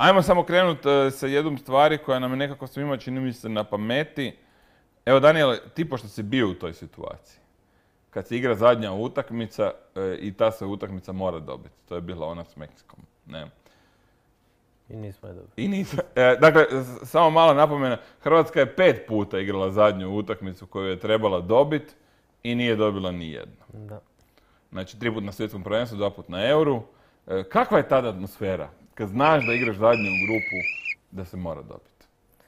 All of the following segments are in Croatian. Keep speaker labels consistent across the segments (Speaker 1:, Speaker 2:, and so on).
Speaker 1: Ajmo samo krenuti sa jednom stvari koja nam je nekako svima čini mi se na pameti. Evo Daniel, ti pošto si bio u toj situaciji, kad se igra zadnja utakmica i ta se utakmica mora dobiti. To je bila ona s Meksikom. Ne.
Speaker 2: I nismo je dobili.
Speaker 1: I nismo. Dakle, samo mala napomena. Hrvatska je 5 puta igrala zadnju utakmicu koju je trebala dobiti i nije dobila ni jednu.
Speaker 2: Da.
Speaker 1: Znači, 3 puta na svjetskom prvenstvu, 2 puta na Euru. Kakva je tada atmosfera? Kad znaš da igraš zadnju grupu, da se mora dobiti.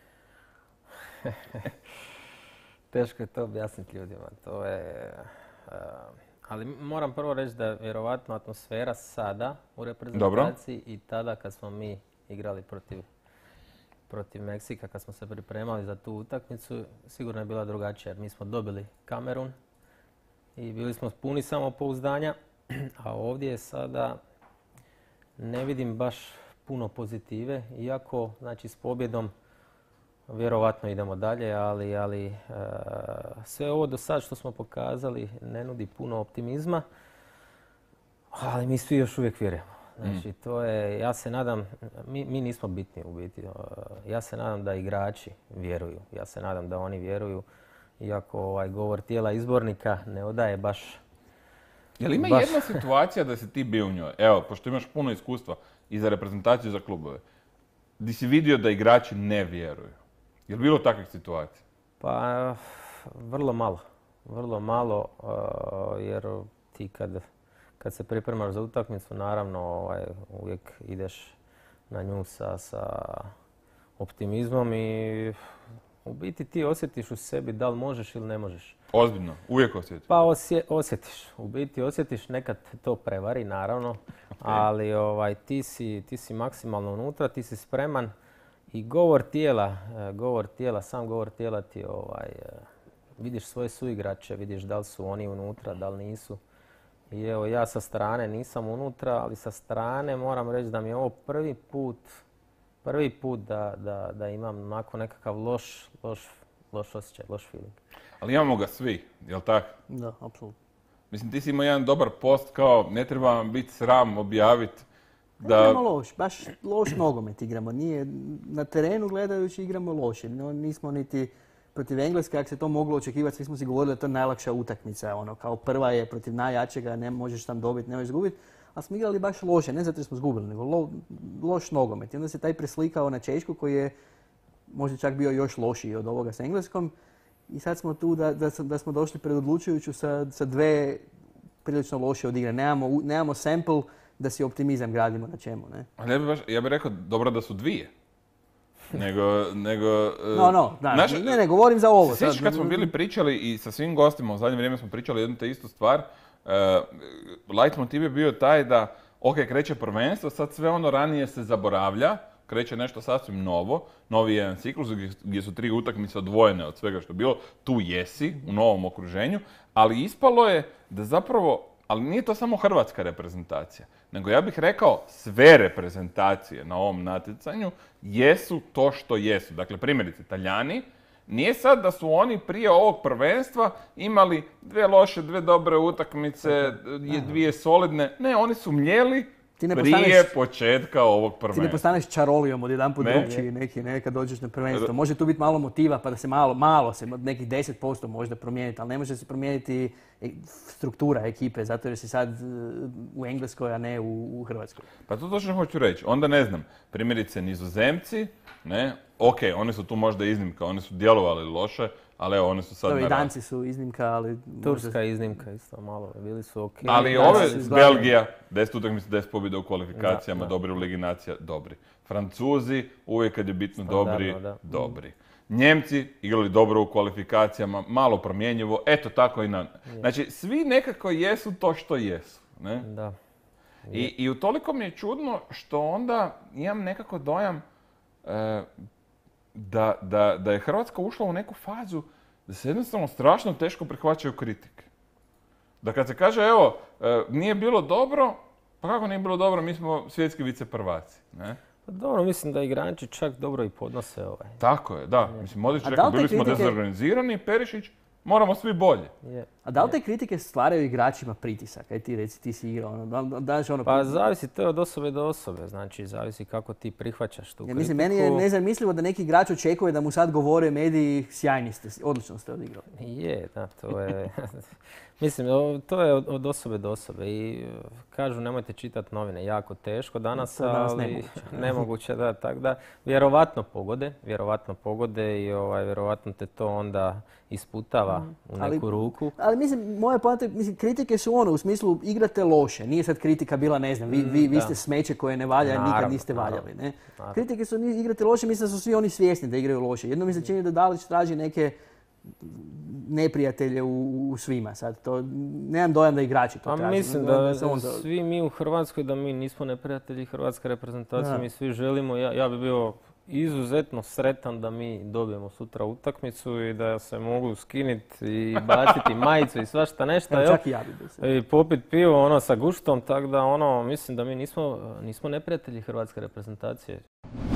Speaker 2: Teško je to objasniti ljudima. To je, ali moram prvo reći da je vjerovatno atmosfera sada u reprezentaciji i tada kad smo mi igrali protiv Meksika, kad smo se pripremali za tu utakmicu, sigurno je bila drugačija. Jer mi smo dobili Kamerun i bili smo puni samopouzdanja, a ovdje sada ne vidim baš puno pozitive, iako znači, s pobjedom vjerovatno idemo dalje, ali sve ovo do sad što smo pokazali ne nudi puno optimizma, ali mi svi još uvijek vjerujemo. Znači, to je, ja se nadam, mi nismo bitni u biti, ja se nadam da igrači vjeruju, ja se nadam da oni vjeruju, iako govor tijela izbornika ne odaje baš...
Speaker 1: Jel ima jedna situacija da si ti bio u njoj, evo, pošto imaš puno iskustva i za reprezentaciju i za klubove, di si vidio da igrači ne vjeruju? Je li bilo takvih situacija?
Speaker 2: Pa, vrlo malo, jer ti kad se pripremaš za utakmicu, naravno uvijek ideš na nju sa optimizmom i u biti ti osjetiš u sebi da li možeš ili ne možeš.
Speaker 1: Ozbiljno? Uvijek osjetiš?
Speaker 2: Pa osjetiš. U biti osjetiš, nekad to prevari, naravno, ali ti si maksimalno unutra, ti si spreman i sam govor tijela ti vidiš svoje suigrače, vidiš da li su oni unutra, da li nisu. I evo, ja sa strane nisam unutra, ali sa strane moram reći da mi je ovo prvi put da imam onako nekakav loš osjećaj, loš feeling.
Speaker 1: Ali imamo ga svi, jel tako?
Speaker 3: Da, apsolutno.
Speaker 1: Mislim, ti si imao jedan dobar post kao ne treba vam biti sram objaviti da...
Speaker 3: Igramo loš, baš loš nogomet igramo. Nije, na terenu gledajući igramo loše. No, nismo niti protiv Engleske, ako se to moglo očekivati, svi smo si govorili da to je najlakša utakmica. Kao prva je protiv najjačega, ne možeš tam dobiti, ne možeš izgubiti. Ali smo igrali baš loše, ne zato jer smo izgubili, nego loš nogomet. I onda se taj preslikao na Češku koji je možda čak bio još lošiji od ovoga s Engleskom. I sad smo tu da smo došli pred odlučujuću sa dve prilično loše odigre. Nemamo sample da si optimizam gradimo na čemu. Ne?
Speaker 1: Ali ja bih rekao dobro da su dvije.
Speaker 3: Ne, govorim za ovo.
Speaker 1: Sjećaš kad smo bili pričali i sa svim gostima, u zadnje vrijeme smo pričali jednu te istu stvar, leitmotiv je bio taj da, ok, kreće prvenstvo, sad sve ono ranije se zaboravlja, kreće nešto sasvim novo, novi jedan ciklus gdje su 3 utakmice odvojene od svega što je bilo, tu jesi u novom okruženju, ali ispalo je da zapravo, ali nije to samo hrvatska reprezentacija, nego ja bih rekao sve reprezentacije na ovom natjecanju jesu to što jesu. Dakle, primjerice, Talijani, nije sad da su oni prije ovog prvenstva imali 2 loše, 2 dobre utakmice, 2 solidne. Ne, oni su mljeli prije početka ovog prvenstva.
Speaker 3: Ti ne postaneš čarolijom od jedan put drugčiji neki, kad dođeš na prvenstvo. Može tu biti malo motiva pa da se malo se nekih 10% možda promijeniti, ali ne može se promijeniti struktura ekipe zato jer si sad u Engleskoj, a ne u Hrvatskoj.
Speaker 1: Pa to točno hoću reći. Onda ne znam, primjerice Nizozemci, ne, ok, oni su tu možda iznimka, oni su djelovali loše, ali evo, oni su sad...
Speaker 3: I Danci su iznimka, ali...
Speaker 2: Turska je iznimka isto malo, bili su ok.
Speaker 1: Ali ove, Belgija, 10 utakmica, 10 pobjeda u kvalifikacijama, dobri u Ligi nacija, dobri. Francuzi, uvijek kad je bitno dobri. Njemci igrali dobro u kvalifikacijama, malo promjenjivo, eto tako i na... Znači, svi nekako jesu to što jesu, ne?
Speaker 2: Da.
Speaker 1: I utoliko mi je čudno što onda imam nekako dojam da je Hrvatska ušla u neku fazu da se jednostavno strašno teško prihvaćaju kritike. Da kad se kaže, evo, nije bilo dobro, pa kako nije bilo dobro, mi smo svjetski viceprvaci, ne?
Speaker 2: Pa dobro, mislim da igrači čak dobro i podnose
Speaker 1: Tako je, da. Mislim, Modrić rekao, bili smo dezorganizirani, Perišić, moramo svi bolje.
Speaker 3: A da li te kritike stvaraju igračima pritisak? Aj ti reci, ti si igrao.
Speaker 2: Pa zavisi to od osobe do osobe. Znači, zavisi kako ti prihvaćaš tu kritiku.
Speaker 3: Mislim, meni je nezamislivo da neki igrač očekuje da mu sad govore mediji sjajni ste, odlično ste odigrali.
Speaker 2: Je, da, to je... Mislim, to je od osobe do osobe i kažu nemojte čitati novine, jako teško danas, ali nemoguće, da, tako da vjerovatno pogode i vjerovatno te to onda isputava u neku ruku.
Speaker 3: Ali mislim, moje poante, kritike su u smislu igrate loše, nije sad kritika bila, ne znam, vi ste smeće koje ne valja, nikad niste valjali, ne? Kritike su igrate loše, mislim da su svi oni svjesni da igraju loše. Jedno mi se čini da Dalić traži neke neprijatelje u svima. Sad to nemam dojam da igrači to traži.
Speaker 2: Mislim da svi mi u Hrvatskoj, da mi nismo neprijatelji hrvatske reprezentacije, mi svi želimo. Ja bi bio izuzetno sretan da mi dobijemo sutra utakmicu i da se mogu skiniti i baciti majicu i svašta nešto.
Speaker 3: Čak i ja bi bio.
Speaker 2: I popit pivo sa guštom, tako da mislim da mi nismo neprijatelji hrvatske reprezentacije.